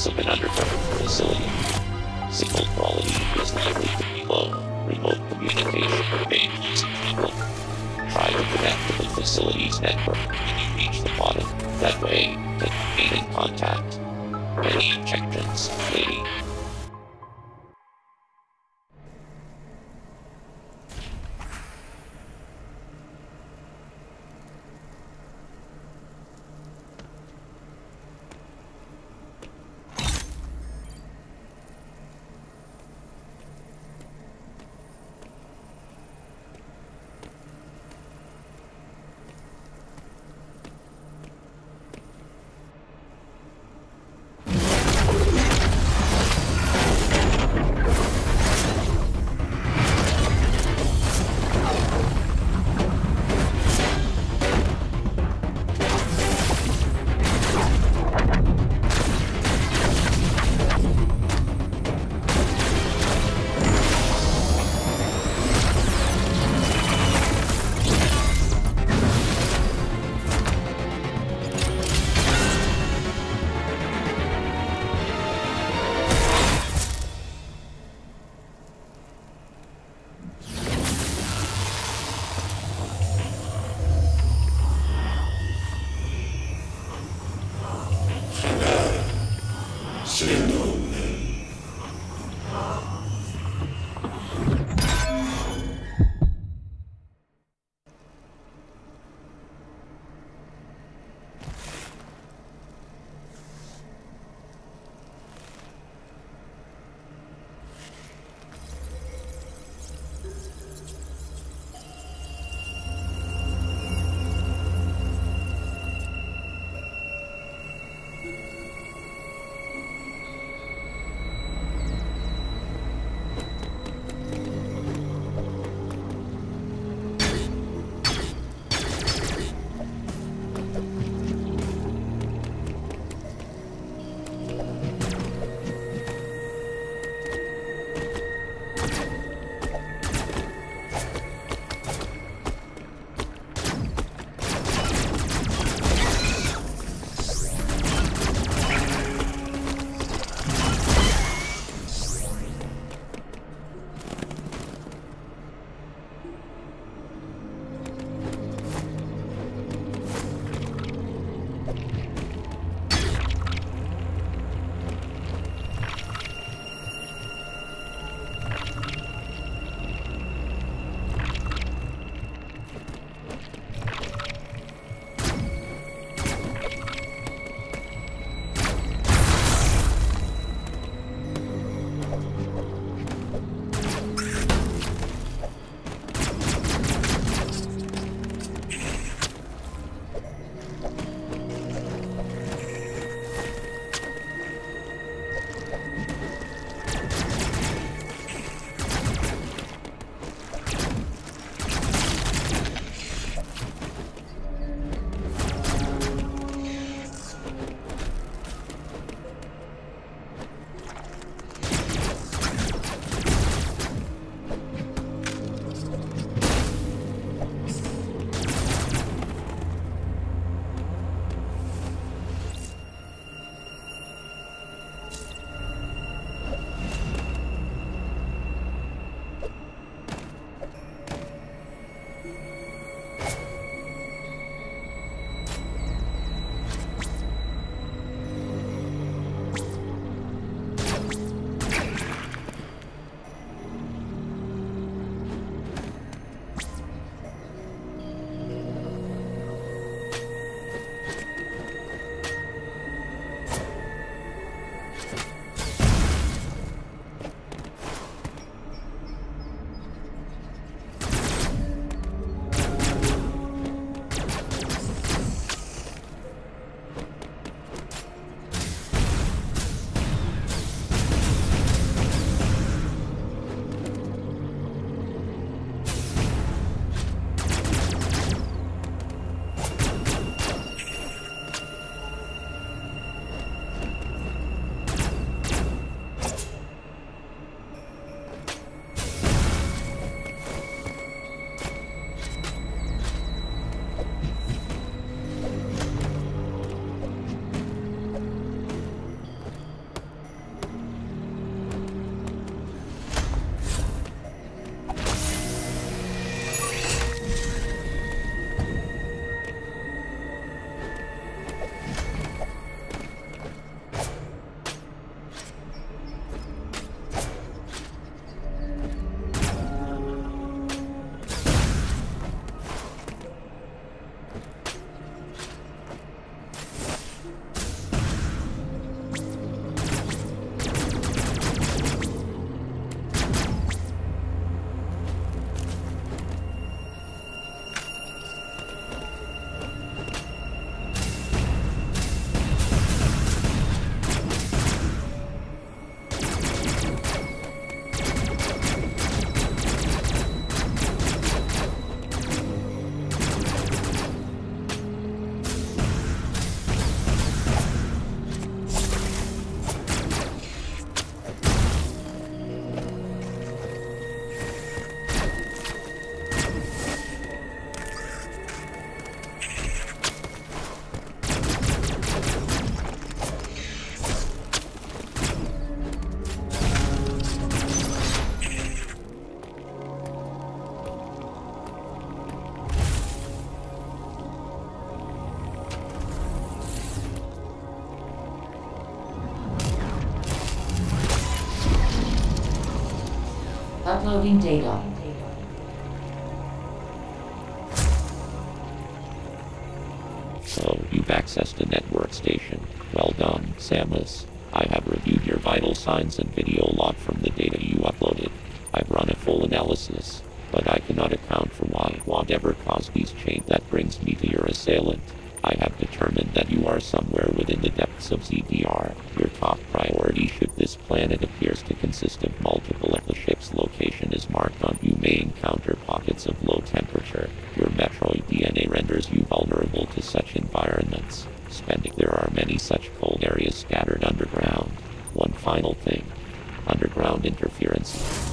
parts of an underground facility. Signal quality is likely to be low. Remote communication remains people. Try to connect to the facility's network when you reach the bottom. That way, to gain contact. Many objections, lady. Uploading data. So, you've accessed a network station. Well done, Samus. I have reviewed your vital signs and video log from the data you uploaded. I've run a full analysis, but I cannot account for whatever caused these changes. That brings me to your assailant. I have determined that you are somewhere within the depths of ZDR. Your top priority, should this planet appears to consist of multiple, if the ship's location is marked on, you may encounter pockets of low temperature. Your Metroid DNA renders you vulnerable to such environments. There are many such cold areas scattered underground. One final thing. Underground interference.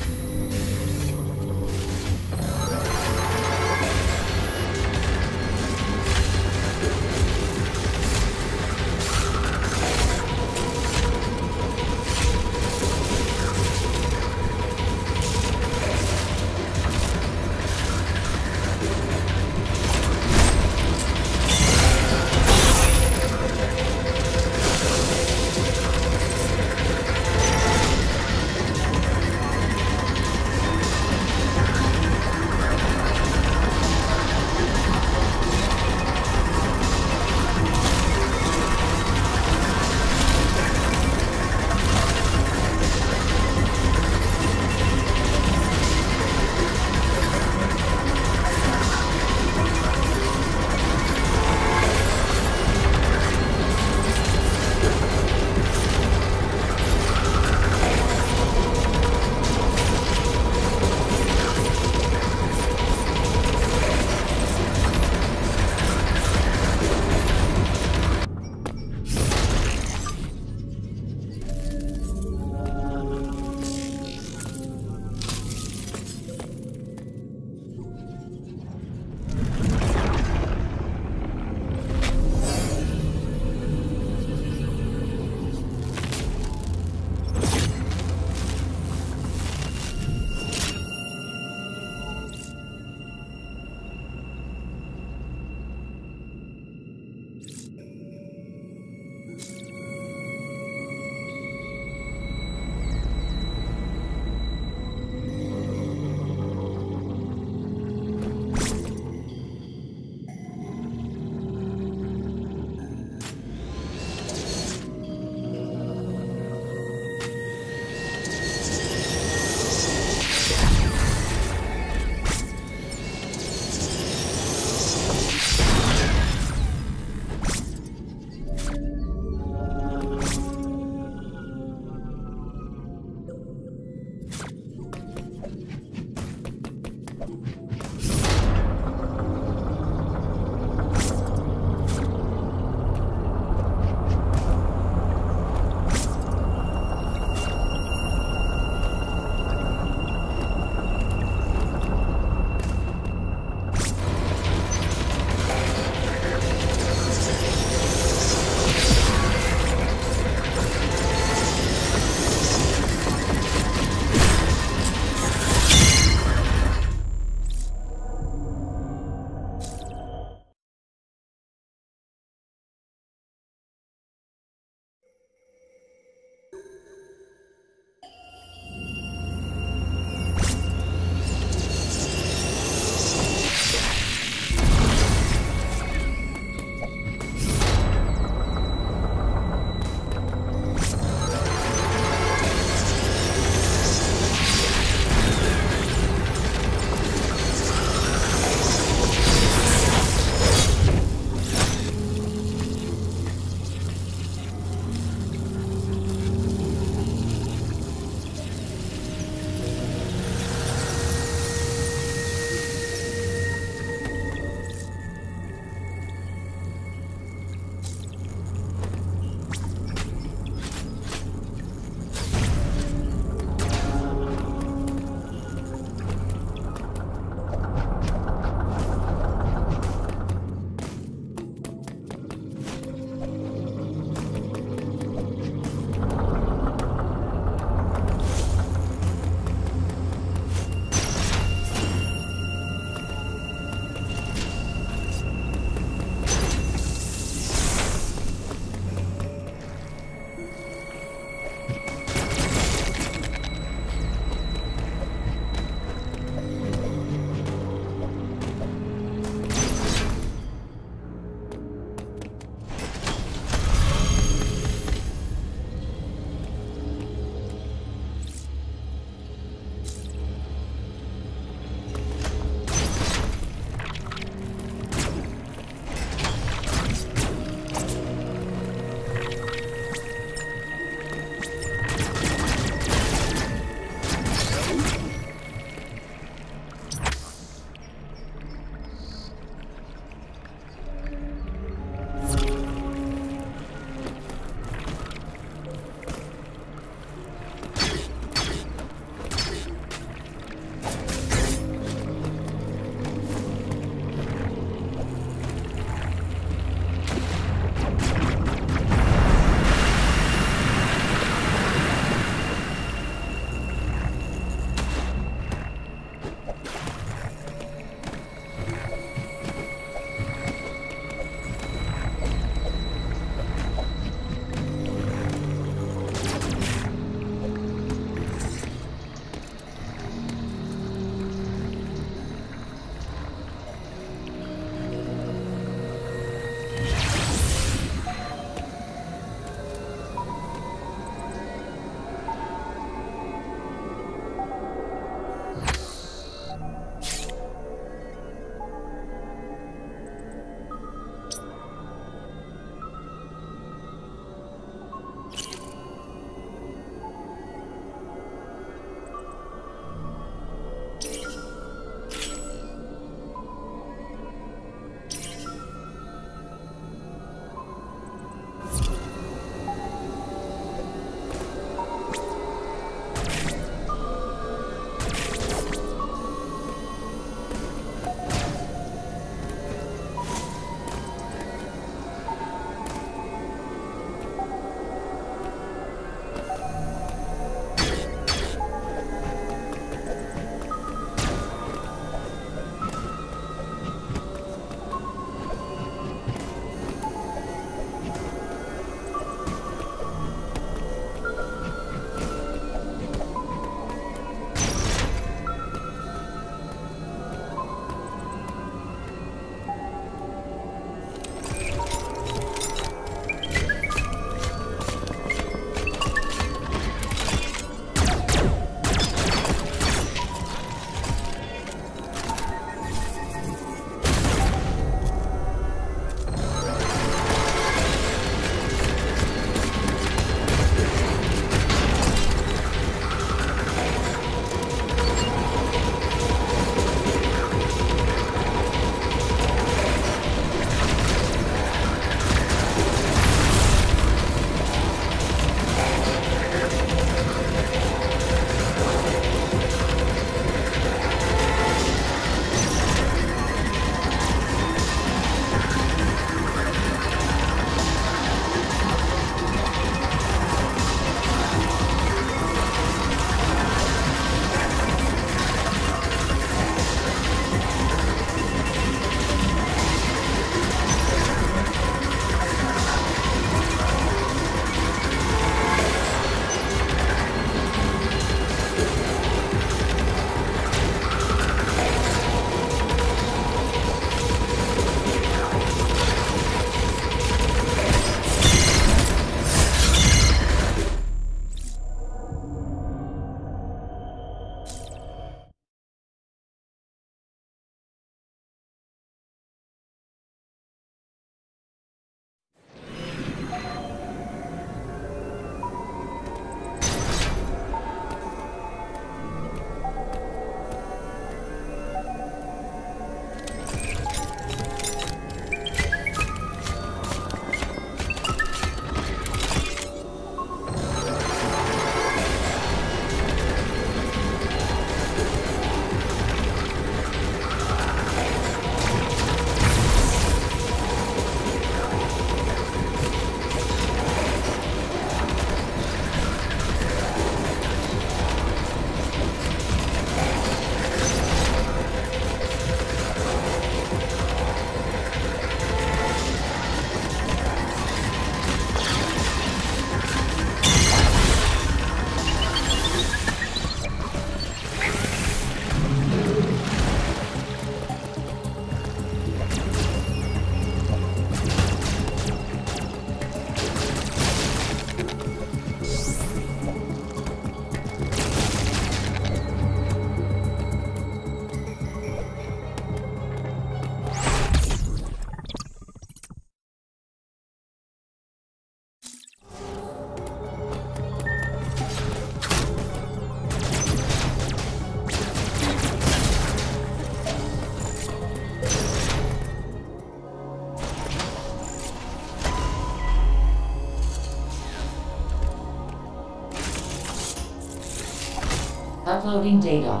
Uploading data.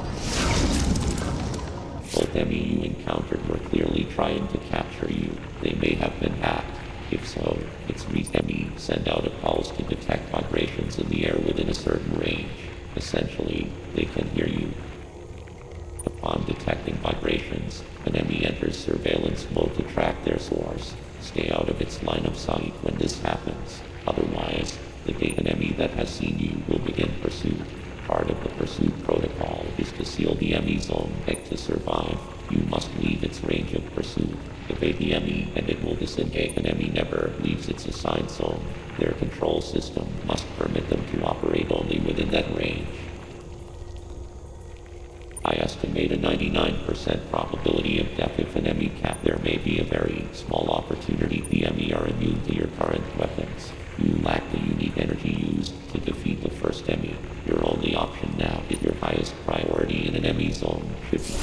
Both enemy you encountered were clearly trying to capture you. They may have been hacked. If so, its enemy send out a pulse to detect vibrations in the air within a certain range. Essentially, they can hear you. Upon detecting vibrations, an enemy enters surveillance mode to track their source. Stay out of its line of sight when this happens. Otherwise, the enemy that has seen you will begin pursuit. Part of the pursuit protocol is to seal the enemy zone. To survive, you must leave its range of pursuit. Evade the enemy and it will disengage. An enemy never leaves its assigned zone. Their control system must permit them to operate only within that range. I estimate a 99% probability of death if an enemy cap. There may be a very small opportunity the enemy are immune to your current weapons. You lack the unique energy used to defeat the first enemy. Your only option now is your highest priority in an enemy zone should be.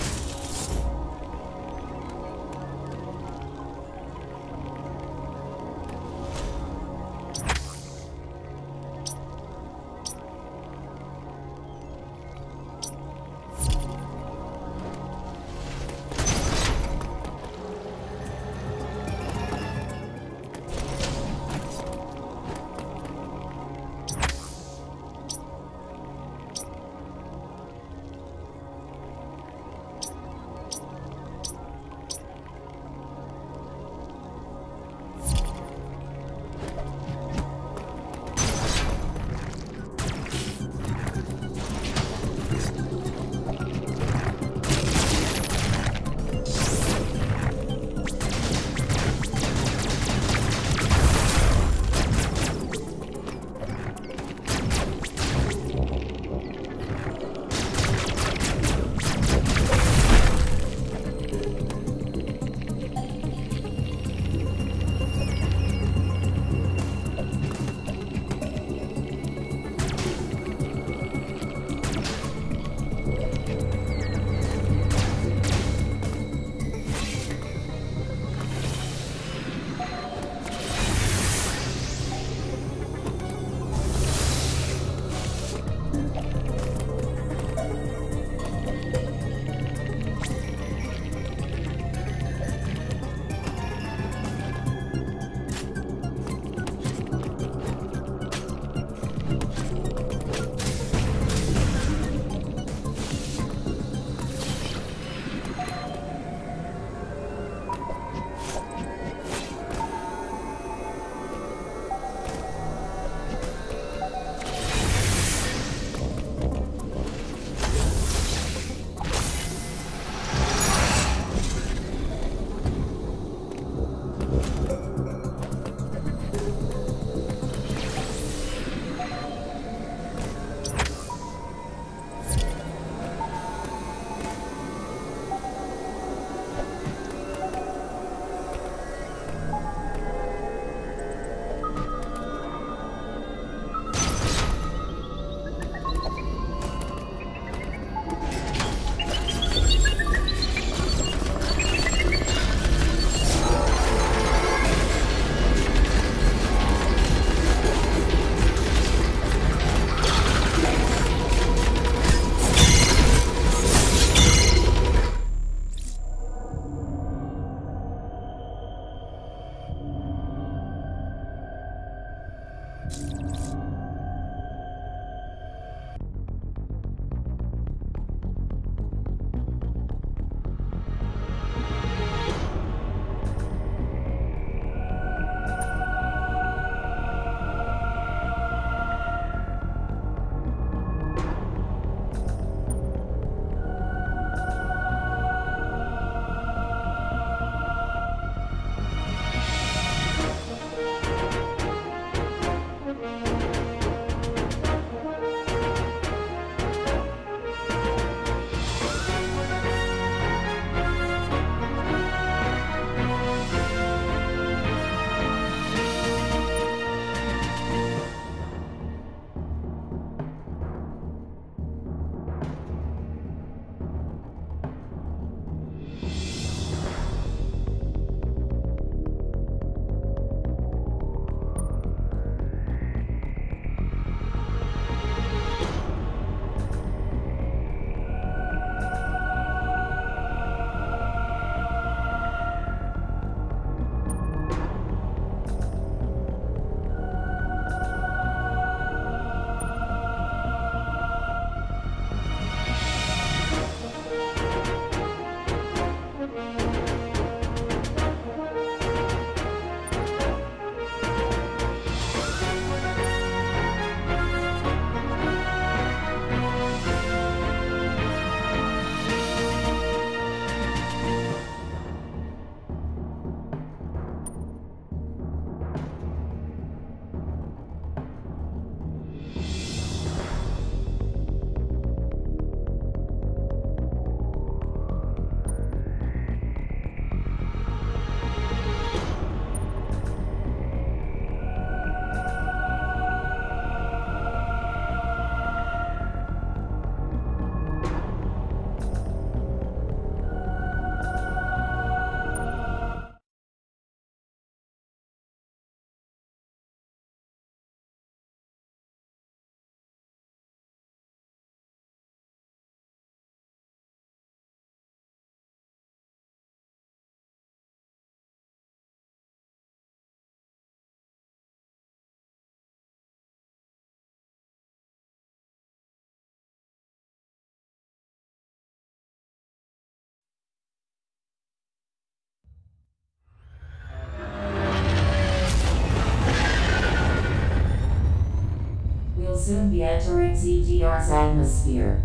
soon be entering CGR's atmosphere.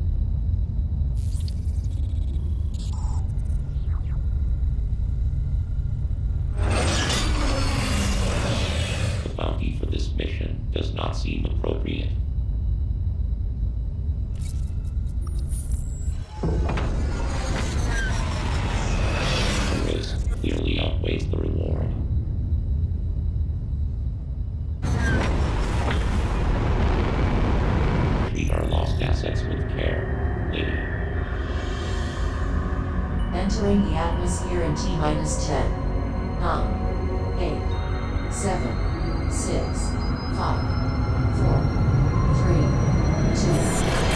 The bounty for this mission does not seem appropriate. The risk clearly outweighs the reward. Treat our lost assets with care, lady. Entering the atmosphere in T-minus 10, 9, 8, 7, 6, 5, 4, 3, 2,